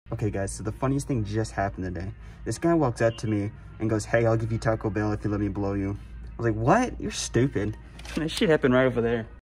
Okay guys, so the funniest thing just happened today. This guy walks up to me and goes, hey, I'll give you Taco Bell if you let me blow you. I was like, what? You're stupid. And that shit happened right over there.